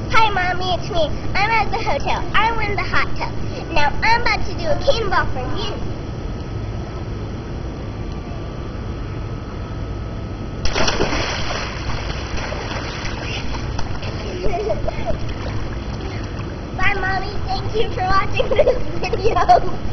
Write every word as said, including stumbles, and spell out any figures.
Hi, Mommy, it's me. I'm at the hotel. I won the hot tub. Now I'm about to do a cannonball for you. Bye, Mommy. Thank you for watching this video.